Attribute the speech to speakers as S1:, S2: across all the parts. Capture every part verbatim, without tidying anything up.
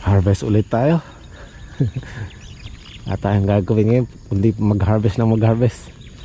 S1: Harvest ulit tayo. At tayong gagawin ngayon, kundi mag-harvest na mag-harvest.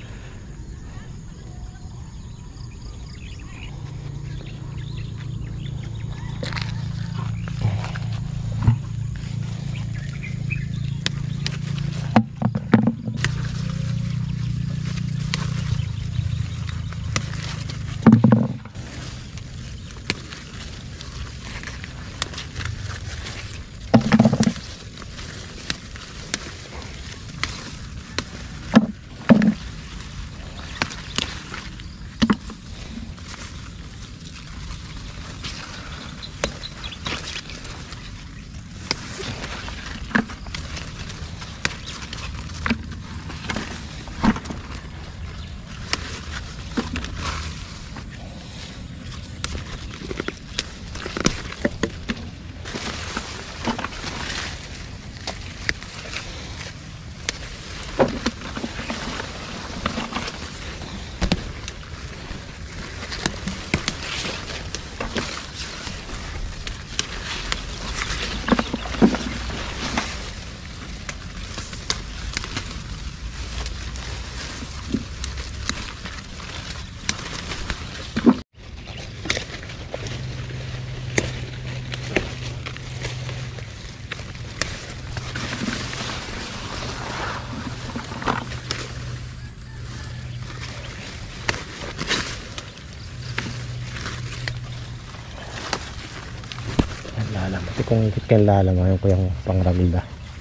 S1: Lalam. Ito kung ikit kayo lalam, ayaw ko yung pangragilda.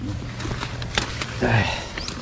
S1: Ay.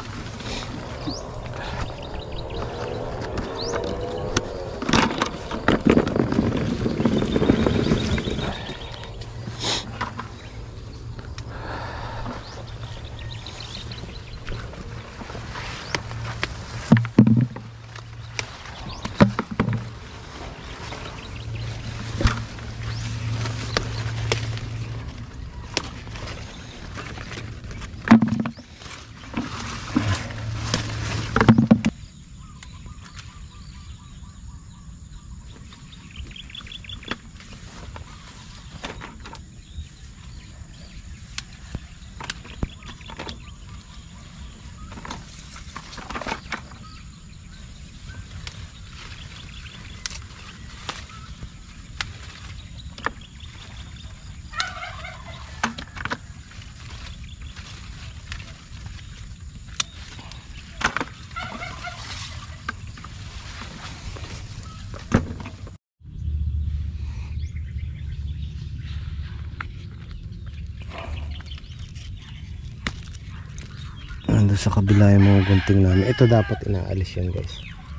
S1: Ando sa kabila yung mga gunting namin. Ito dapat inaalis yan, guys.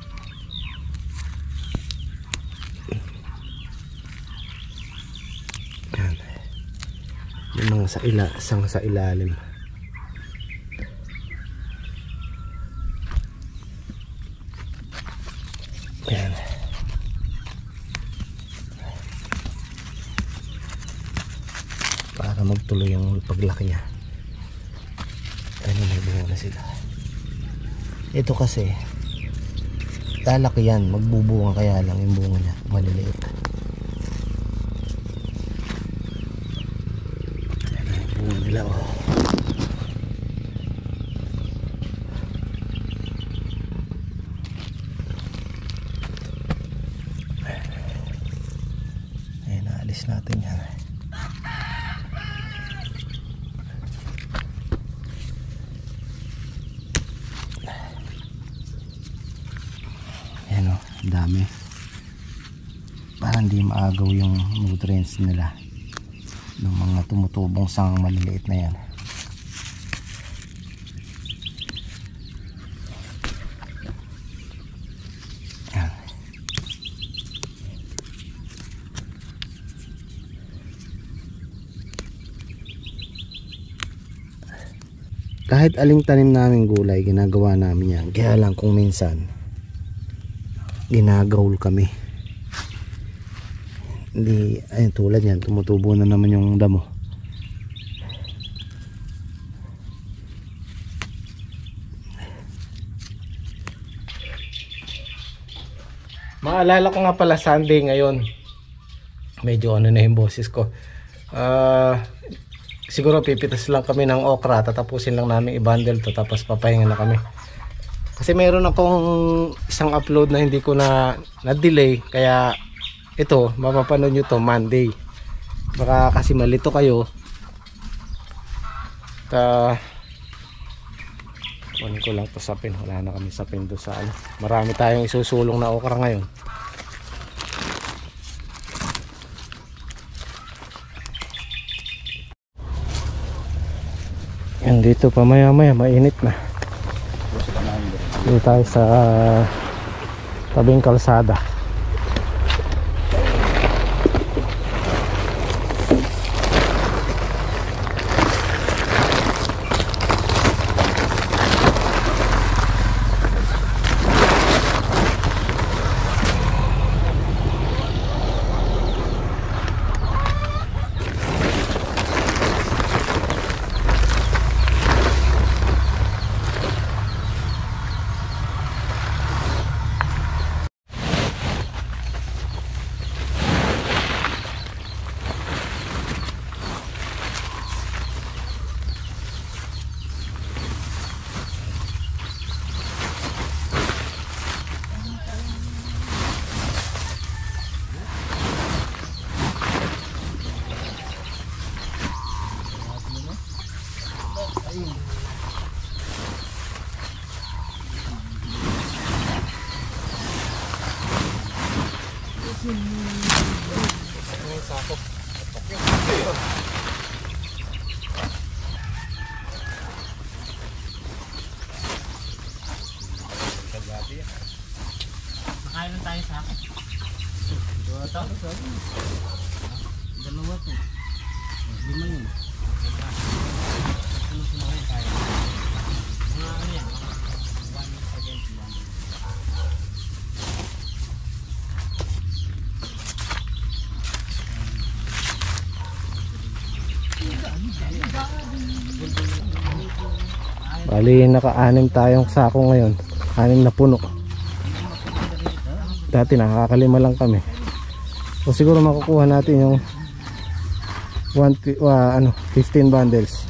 S1: Yan. Yung mga sa ila, sang sa ilalim. Yan. Para magtuloy yung paglaki niya. Ano, may bunga na sila. Ito kasi lalaki yan, magbubunga, kaya lang yung bunga niya maliliit. Ayan na yung bunga nila, oh. Ayan, naalis natin yan. Dami, para hindi maagaw yung nutrients nila ng mga tumutubong sang maliliit na yan. Yan. Kahit aling tanim namin gulay, ginagawa namin yan. Kaya lang kung minsan ginagawl kami, hindi, ayun, tulad yan, tumutubo na naman yung damo. Maalala ko nga pala, Sunday ngayon, medyo ano na yung boses ko. uh, siguro pipitas lang kami ng okra, tatapusin lang namin i-bundle to tapos papahinga na kami. Kasi meron akong isang upload na hindi ko na na-delay, kaya ito mapapanood nyo to Monday. Baka kasi malito kayo. Ta kunin ko lang to sapin, wala na kami sapin doon sa ano. Marami tayong isusulong na okra ngayon. Yan dito pa maya maya mainit na. Dito tayo sa tabing kalsada.
S2: Nakailan tayo sa akin? Dua to? Dalawa to. Lima yun. Sunod-sunod na tayo. Mga ano yan? one seventy-one.
S1: Bali naka-anim tayong sako ngayon. Anim na puno. Dati nakakalima lang kami. O siguro makukuha natin yung one, uh, ano, fifteen bundles.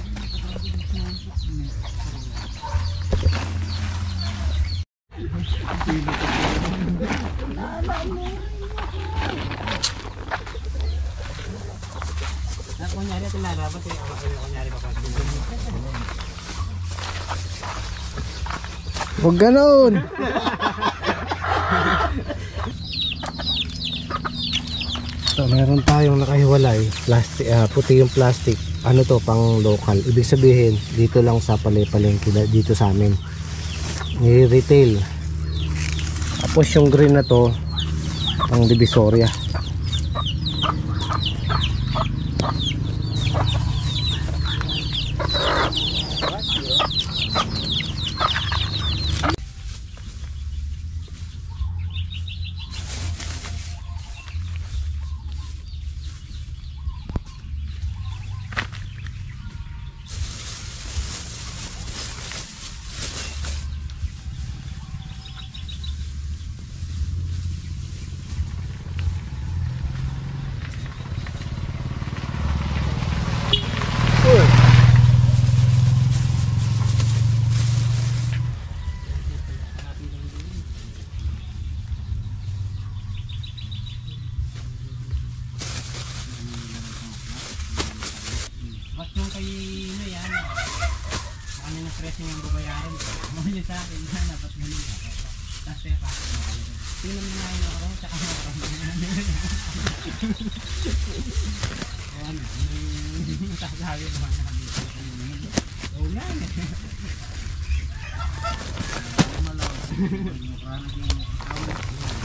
S2: Kunyari ito nalabas eh. Kunyari pa pa.
S1: Huwag ganun! So, meron tayong nakahiwalay plastic, uh, puti yung plastic. Ano to, pang local. Ibig sabihin dito lang sa Palay-Palengke, dito sa amin ni-retail. Tapos yung green na to pang Divisoria.
S2: Yung kay ano yan, ano yung presyo yung babayaran ko. Ano yun sa akin, yan, dapat ganun ka. Tapos kaya pa, tingnan mo nga yun ako, tsaka mo ako. O ano, yung sasabi mo nga kami. Oo nga eh. Malaw.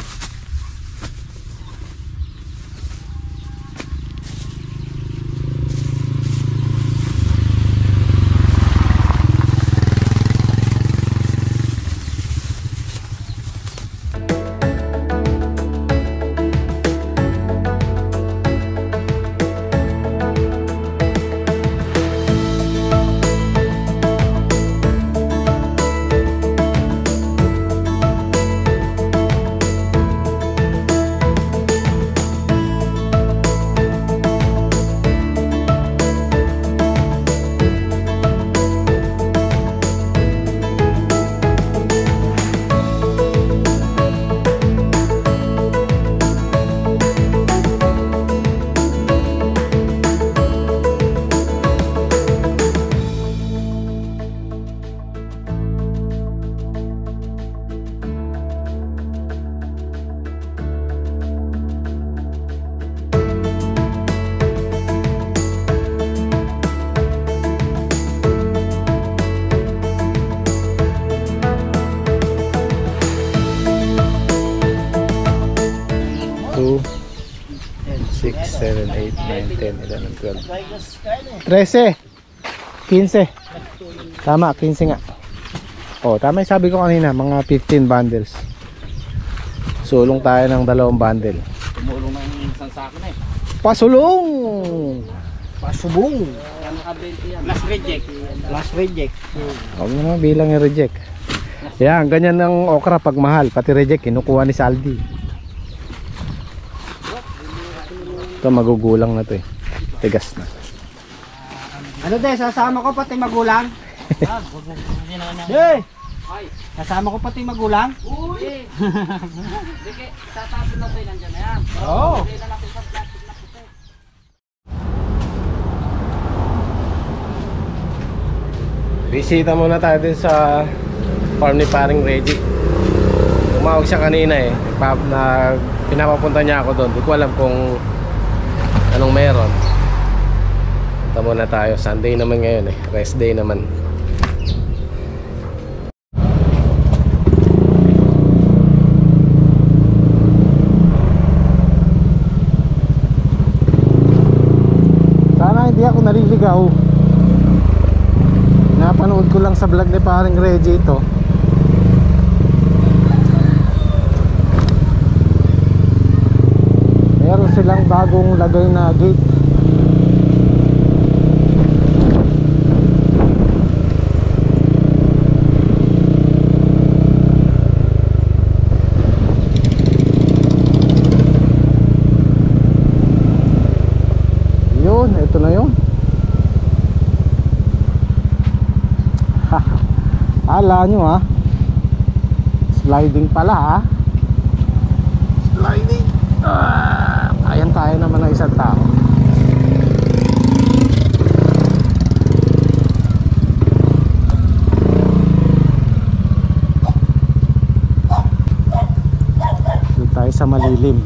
S1: seven, eight, nine, ten, eleven, twelve. thirteen. fifteen. Tama, fifteen nga. Oh, tama yung sabi ko kanina, mga fifteen bundles. Sulong tayo ng dalawang bundle.
S2: Tumulong ng isang sako na eh.
S1: Pasulong! Pasubong!
S2: Last reject.
S1: Last reject. Huwag mo naman bilang yung reject. Yan, ganyan ng okra pag mahal. Pati reject, kinukuha ni Saldi. Ito, magugulang na to eh. Tigas na.
S2: Ano de, sasama ko pati magulang? Hey! Kasama ko pati magulang? Uy! Sige, tatapon lang tayo nandiyan na yan. Oo!
S1: Bisita muna tayo din sa farm ni paring Reggie. Tumawag siya kanina eh. Nagpa- na, pinapapunta niya ako doon. Di ko alam kung anong meron. Punta muna tayo. Sunday naman ngayon eh. Rest day naman. Sana hindi ako naliligaw. Napanood ko lang sa vlog ni paring Reggie ito. Meron silang bagong lagay na gate. Yun, ito na yun. Ala nyo ha, sliding pala ha. Sliding. Ah, ayan tayo naman ng isang tao. Doon tayo sa malilim.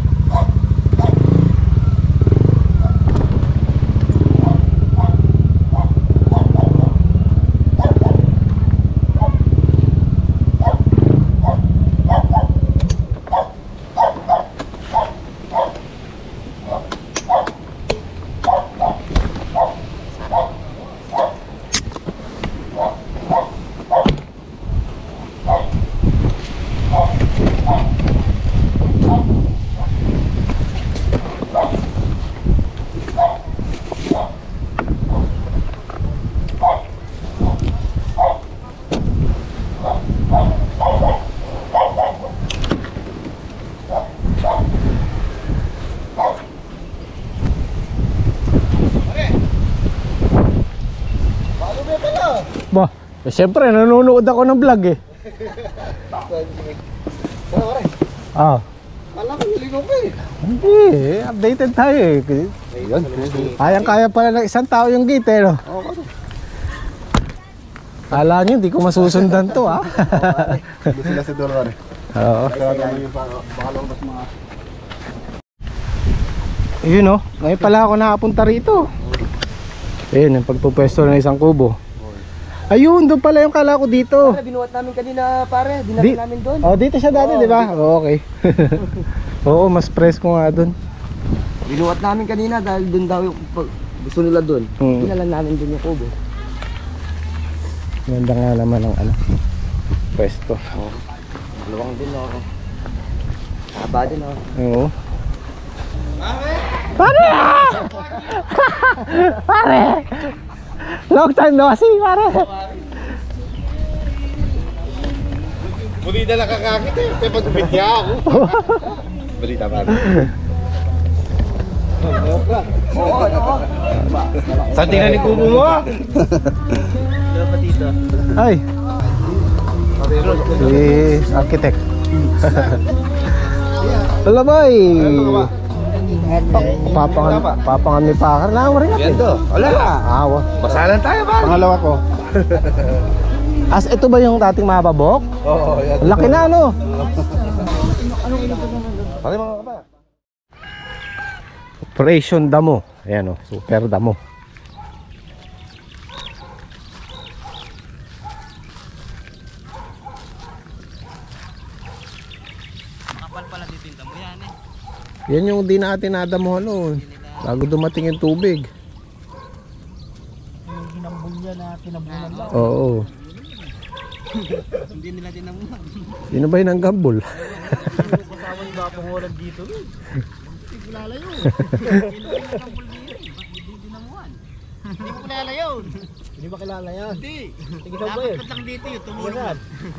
S1: Bah, eh, siyempre nanonood ako ng vlog eh. Ah.
S2: Alam ko, ligaw pa eh.
S1: Hindi, eh, updated tayo eh. Kayang-kaya pala ng isang tao yung gate eh, no? Kala nyo, hindi ko masusundan to, ah.
S3: Hindi sila sa Doron eh.
S1: Oo.
S3: Baka lumabas mga...
S1: Yun, no? Ngayon pala ako nakapunta rito. Ayun, yung pagpupwesto ng isang kubo. Ayun, doon pala yung kala ko dito.
S2: Pare, binuhat namin kanina pare, dinala
S1: Di-
S2: namin doon.
S1: Oh, dito siya dati,
S2: Oo,
S1: di ba? Oh, okay. Oo, mas presko nga doon.
S2: Binuhat namin kanina dahil doon daw yung pag- gusto nila doon.
S1: Hmm.
S2: Dinala namin doon yung kubo.
S1: Ganda nga naman ang ano, pwesto.
S2: Dalawang din ako. Haba din ako.
S1: Oo. Pare! Pare! Long time no see, pare!
S3: Muli na nakakakit eh. Kaya pag-upit niya ako. Balita pa.
S2: Oo, oo.
S3: Saan tingnan ni kubo mo?
S1: Ay! Si architect. Wala boy! Papangan, papangan ni Pakar na ako rin natin.
S3: Yan to. Wala.
S1: Awa.
S3: Basalan tayo ba? Pangalawa ko.
S1: As ito ba yung dating mababok?
S3: Oo, yan.
S1: Laki na ano?
S3: Pare mga kaba.
S1: Operation Damo. Ayan o, super damo.
S2: Kapal pala dito yung damo yan eh.
S1: Yan yung di natin nadamuhan noon. bago dumating yung tubig.
S2: Yung ginambol niya na tinabunan lang.
S1: Oo.
S2: Hindi nila tinabunan.
S1: Sino ba yung gambol?
S2: Kasama yung bapong walang dito. Hindi ko lalayo. Sino ba yung nagambol dito? Hindi dinamuhan. Hindi ko kilala yun.
S1: Hindi ba kilala yan?
S2: Hindi.
S1: Sige, saan ba yun?
S2: Dapat lang dito yun. Tumulong.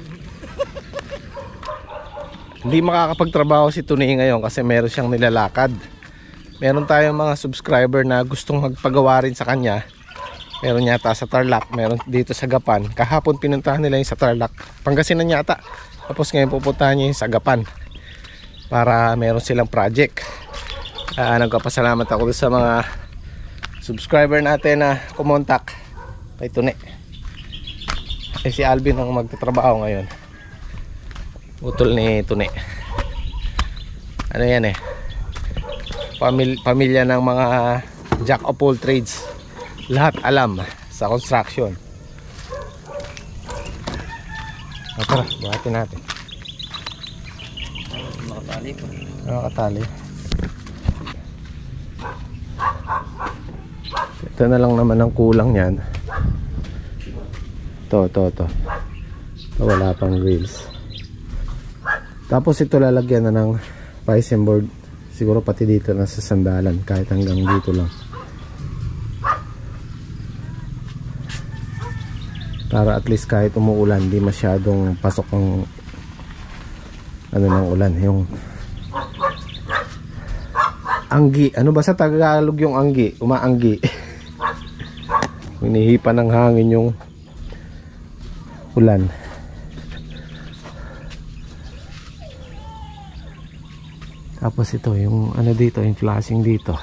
S1: Hindi makakapagtrabaho si Tuni ngayon kasi meron siyang nilalakad. Meron tayong mga subscriber na gustong magpagawa rin sa kanya. Meron yata sa Tarlac, meron dito sa Gapan. Kahapon pinuntahan nila yung sa Tarlac, Pangasinan yata. Tapos ngayon pupuntahan niya yung sa Gapan para meron silang project. uh, Nagpapasalamat ako sa mga subscriber natin na kumontak kay Tuni. Eh si Alvin ang magtatrabaho ngayon, utol ni Tuni. Ano yan eh, Pamil pamilya ng mga jack of all trades. Lahat alam sa construction. O tara, buhatin natin.
S2: Nakatali ko.
S1: Nakatali. Ito na lang naman ang kulang yan. Ito, ito, ito. Ito wala pang grills. Tapos ito lalagyan na ng piston board. Siguro pati dito na sa sandalan, kahit hanggang dito lang. Para at least kahit umuulan, di masyadong pasok ang ano ng ulan, yung anggi. Ano ba sa Tagalog yung anggi? Umaanggi. Hinihipan ng hangin yung ulan. Tapos ito, yung ano dito, yung flashing dito.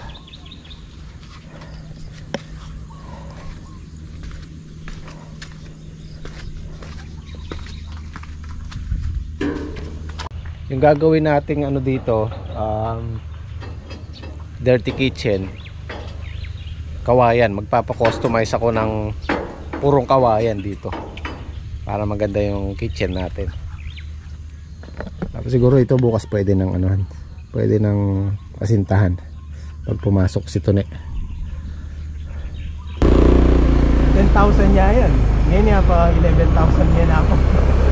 S1: Yung gagawin nating ano dito, um, dirty kitchen, kawayan. Magpapa-customize ako ng purong kawayan dito para maganda yung kitchen natin. Tapos siguro ito bukas pwede ng anuhan, pwede ng asintahan pag pumasok si Tuni.
S2: ten thousand niya yan. Ngayon nga pa eleven thousand niya na ako.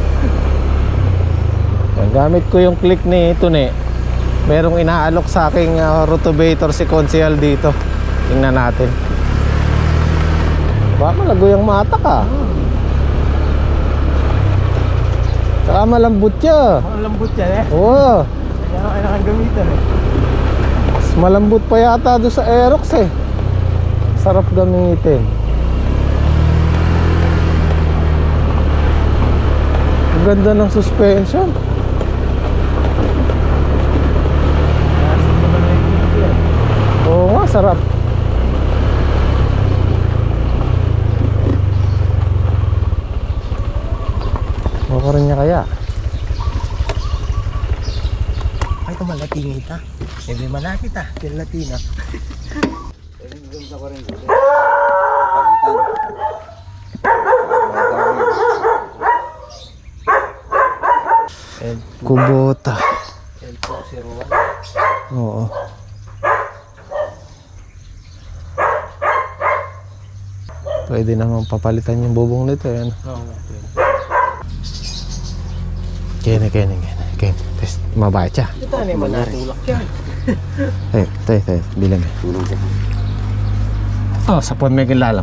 S1: Yan, gamit ko yung click ni Tuni. Merong inaalok sa aking uh, rotovator si Consial dito. Tingnan natin. Baka malago yung mata ka. Saka malambot siya.
S2: Malambot yan eh.
S1: Oo.
S2: Kaya ako kailangan gamitin eh.
S1: Mas malambot pa yata doon sa Aerox eh. Sarap gamitin. Ang ganda ng suspension. Oo nga, sarap. Mukha rin niya kaya.
S2: Ay, ito malating ita. Hindi malapit ah. Pero latina. Ganda ko rin dito. Pagitan.
S1: Kubota.
S2: L four oh one.
S1: Oo. Pwede naman papalitan yung bubong nito yan.
S2: Oo nga.
S1: Kene, kene, kene. Kene, test. Mabait siya.
S2: Ito ano yung manatulak yan.
S1: Eh, tayo, tayo. Bilang eh. Oh, sapuan may kilalam.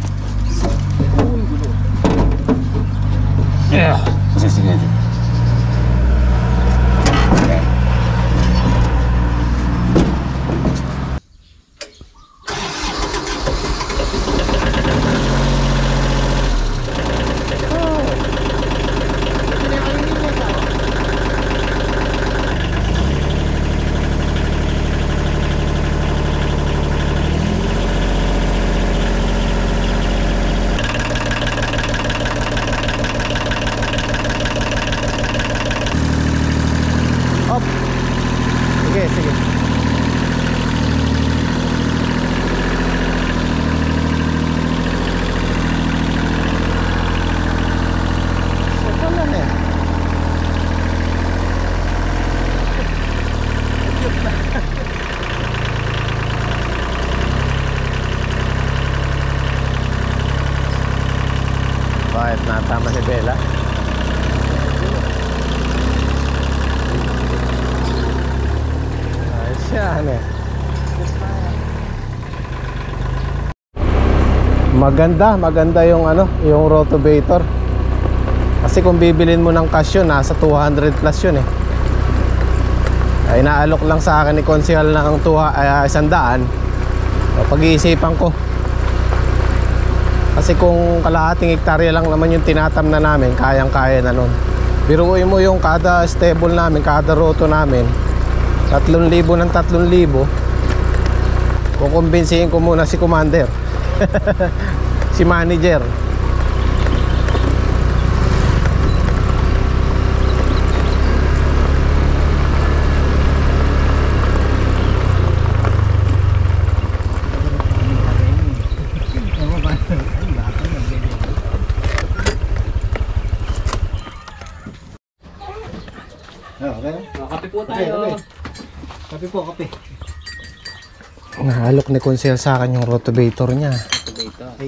S1: Yeah. Sige, sige. Bakit natama si Bella? Ayos siya, ano eh. Maganda, maganda yung ano, yung rotavator. Kasi kung bibilin mo ng cash yun, nasa two hundred plus yun eh. Ay naalok lang sa akin ni Konsehal ng isang daan. Pag-iisipan ko. Kasi kung kalahating hektarya lang naman yung tinatam na namin, kayang-kaya na nun. Biruin mo yung kada stable namin, kada roto namin, tatlong libo ng tatlong libo. Kukumbinsihin ko muna si Commander. Si manager.
S2: Oh, kape po tayo.
S3: Kape po, kape.
S1: Nahalok ni Konsehal sa akin yung rotavator niya.
S2: Rotavator.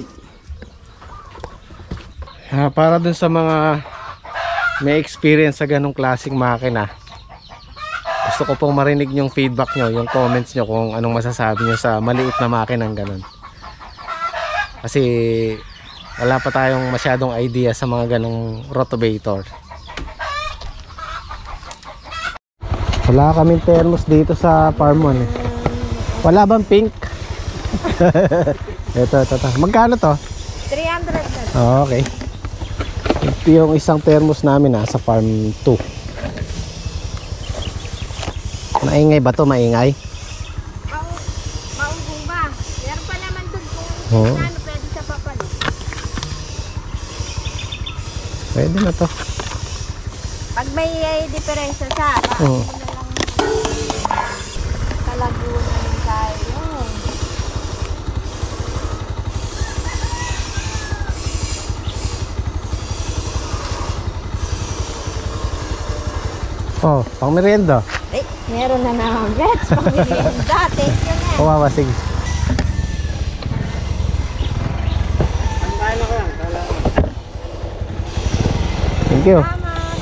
S1: Ah, para dun sa mga may experience sa ganong klaseng makina, gusto ko pong marinig yung feedback nyo, yung comments nyo kung anong masasabi nyo sa maliit na makinang ganon. Kasi wala pa tayong masyadong idea sa mga ganong rotavator. Wala kaming thermos dito sa farm one eh. Wala bang pink? Ito, ito, ito. Magkano to?
S4: three hundred na.
S1: Oh, okay. Ito yung isang thermos namin ha, sa farm two. Maingay ba to? Maingay?
S4: Mau, maugong ba? Meron pa naman doon kung
S1: Oo.
S4: ano pwede sa papalit.
S1: Pwede na to.
S4: Pag may uh, diferensya sa,
S1: Oo.
S4: paano na lang Kalaguna rin tayo.
S1: Oh, pang merienda.
S4: Eh, meron na naman gets. Pag-merienda. Thank you na.
S1: Kawawa, sige.
S2: Ang kaya na ko yan.
S1: Thank you.
S4: Salamat.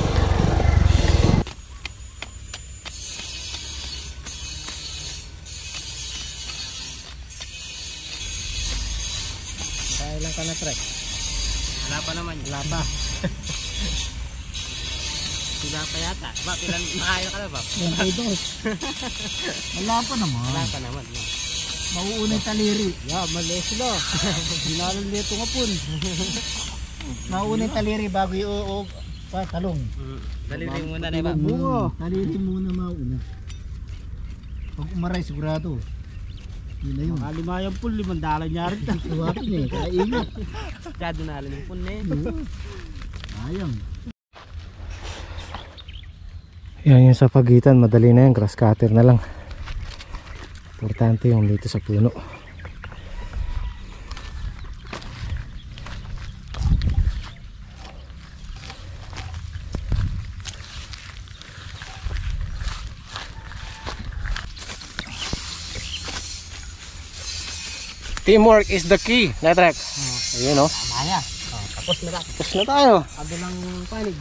S1: Kailan ka na, Trek?
S2: Wala pa naman.
S1: Wala pa.
S2: Sila pa yata. Ba, pilan makaya ka na ba?
S3: Wala pa naman.
S2: Wala pa naman. No.
S3: Mauunay taliri.
S2: Yeah, mali sila.
S3: Dinalan dito nga pun. Mauunay taliri bago i-uog pa talong.
S2: Mm. Daliri muna na iba.
S3: Bungo. Taliri muna mauna. Pag umaray sigurado. Yun na yun.
S2: Kalimayang pun, limang dalan niya rin.
S3: Iwapin eh. Kaingat.
S2: Kaya doon yung pun eh.
S3: Ayang.
S1: Yan yung sa pagitan, madali na yan, grass cutter na lang. Importante yung dito sa puno. Teamwork is the key, Netrek. Oh. Ayun o.
S2: Maya. Oh, tapos na lang.
S1: Tapos na tayo.
S2: Ado lang panig.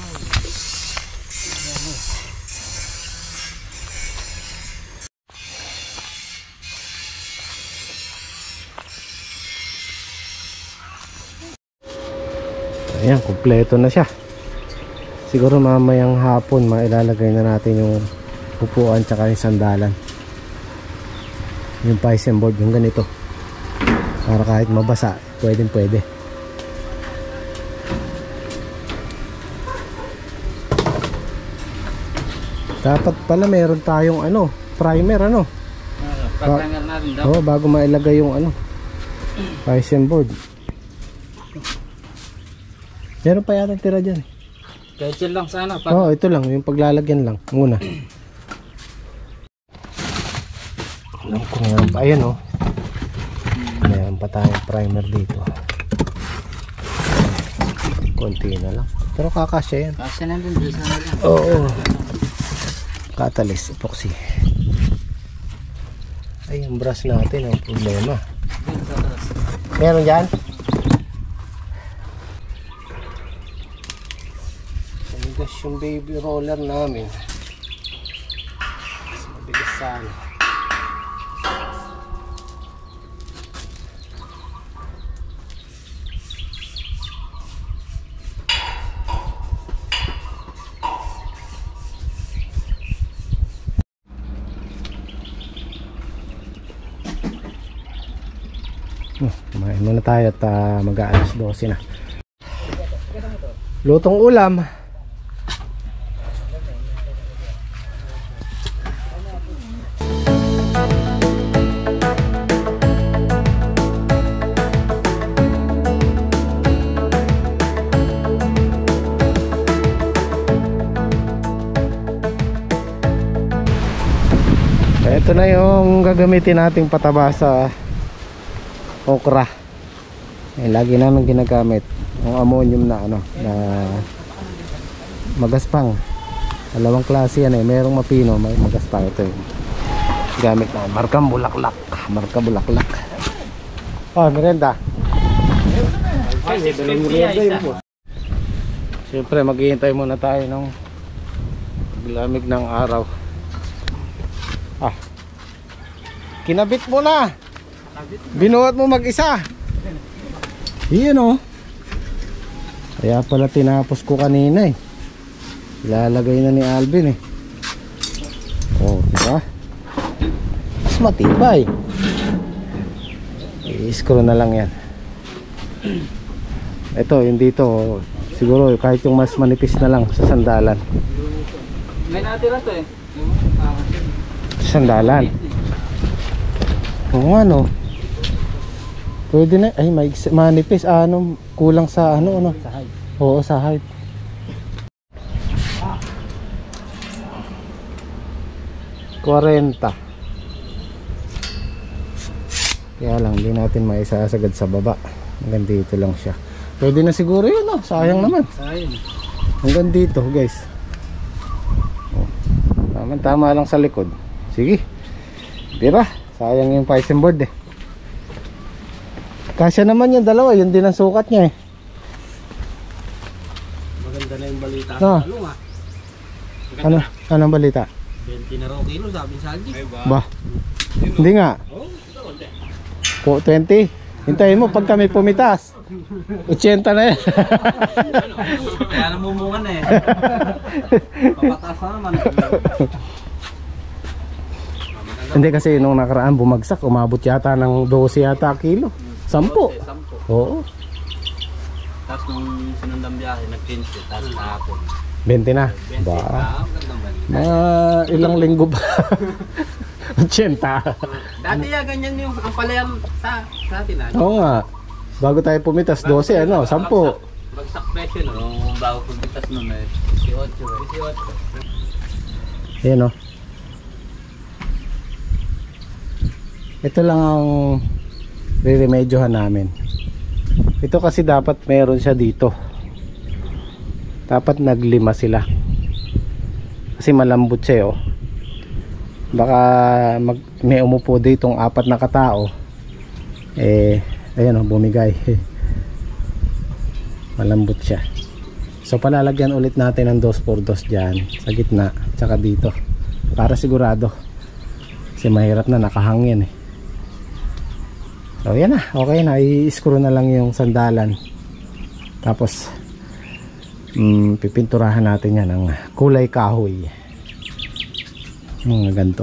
S1: Ayan, kumpleto na siya. Siguro mamayang hapon mailalagay na natin yung upuan tsaka yung sandalan. Yung Python board, yung ganito. Para kahit mabasa, pwedeng pwede. Dapat pala meron tayong ano, primer ano.
S2: Pag-primer natin daw.
S1: Oh, bago mailagay yung ano, Python board. Meron pa yata tira dyan.
S2: Kahit yan lang sana. Pag
S1: Oo, oh, ito lang, yung paglalagyan lang muna. Alam ko meron pa, ayan oh. Meron pa tayong primer dito. Konti na lang. Pero kakasya yan.
S2: kasi nandun, bisa na lang.
S1: Oo. Catalyst, epoxy. Ay, yung brush natin ang problema. Meron dyan? matigas yung baby roller namin. Mas mabilis sana. Oh, kumain muna tayo at uh, mag-aalas dose na. Lutong ulam. Ito na yung gagamitin nating pataba sa okra. Eh, lagi namin ginagamit yung ammonium na ano na magaspang. Dalawang klase yan eh, merong mapino, may magaspang. Ito yung gamit na markang bulaklak. Marka bulaklak. Oh, merenda. Siyempre maghihintay muna tayo ng lamig ng araw. Ah, kinabit mo na. Binuhat mo mag-isa. Iyan o. Kaya pala tinapos ko kanina eh. Ilalagay na ni Alvin eh. Oh, diba? Mas matibay. I-screw na lang yan. Ito, yung dito siguro kahit yung mas manipis na lang sa sandalan.
S2: May natira to eh.
S1: Sa sandalan. Oo nga no. Pwede na, ay may manipis, ano, kulang sa ano, ano? Sa height. Oo, sa height. Kwarenta. Kaya lang, hindi natin maisasagad sa baba. Hanggang dito lang siya. Pwede na siguro yun, no? Sayang naman.
S2: Sayang.
S1: Hanggang dito, guys. Oh. Tama, tama lang sa likod. Sige. Tira, sayang yung piston board eh. Kasya naman yung dalawa, yun din ang sukat niya eh.
S2: Maganda na yung balita
S1: No.
S2: sa ano nga.
S1: Ano? Anong balita?
S2: twenty na raw kilo sabi ni Sanji.
S1: Ba? Hindi nga. Po, twenty. Hintayin mo pag kami pumitas. eighty na yan.
S2: Kaya namumungan na eh. Papataas na naman.
S1: Hindi kasi nung nakaraan bumagsak, umabot yata ng twelve yata kilo. Sampo.
S2: Sampo.
S1: Oo.
S2: Tapos nung sinundang biyahe, nag-quince. Tapos kahapon.
S1: twenty na.
S2: twenty.
S1: Ba?
S2: Ah, magandang balita.
S1: Mga ilang linggo ba? eighty.
S2: Dati ya, ganyan yung ang palayam sa, sa atin. Ano?
S1: Oo nga. Bago tayo pumitas, twelve ano, sampo.
S2: Bagsak presyo no, nung bago pumitas nun eh. eighty-eight. eighty-eight.
S1: Ayan o. Ito lang ang re-remedyohan namin. Ito kasi dapat meron siya dito. Dapat naglima sila. Kasi malambot siya oh. Baka mag, may umupo ditong apat na katao. Eh, ayan oh, bumigay. Malambot siya. So palalagyan ulit natin ng dos por dos dyan sa gitna, tsaka dito. Para sigurado. Kasi mahirap na nakahangin eh. So yan na, okay na, i-screw na lang yung sandalan. Tapos mm, pipinturahan natin yan ng kulay kahoy. Mga ganito.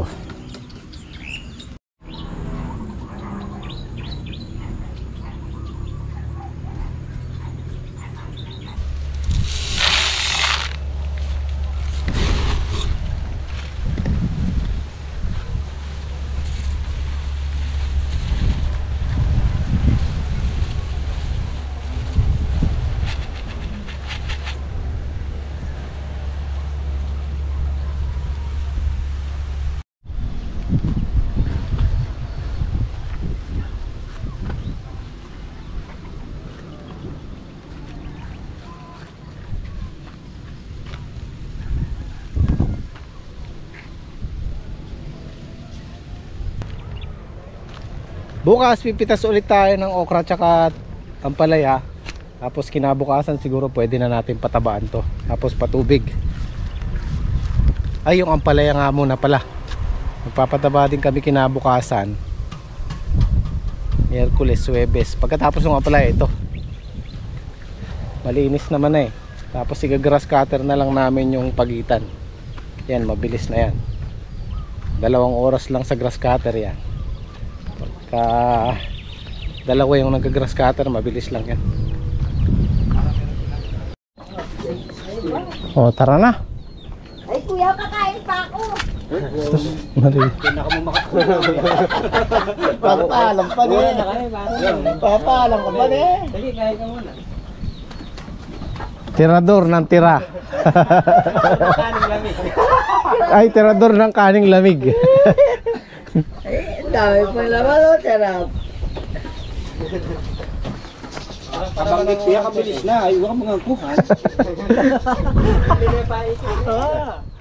S1: Bukas pipitas ulit tayo ng okra tsaka ampalaya. Tapos kinabukasan siguro pwede na natin patabaan to. Tapos patubig. Ay, yung ampalaya nga muna pala. Magpapataba din kami kinabukasan. Miyerkules, Huwebes. Pagkatapos ng ampalaya ito. Malinis naman na eh. Tapos siga-grass cutter na lang namin yung pagitan. Yan, mabilis na yan. Dalawang oras lang sa grass cutter yan. Pagka dalawa yung nag-grass cutter, mabilis lang yan. O, tara na.
S4: Ay kuya, kakain pa ako.
S1: Mali.
S3: Papaalam pa din. Papaalam ka pa din.
S2: Sige, kain ka muna.
S1: Tirador ng tira.
S2: Kaning lamig.
S1: Ay, tirador ng kaning lamig.
S3: Dami pa naman o, sarap.
S2: Pabanggit siya, kabilis na. Ayaw ka mga kuhan. Hindi na pa ito.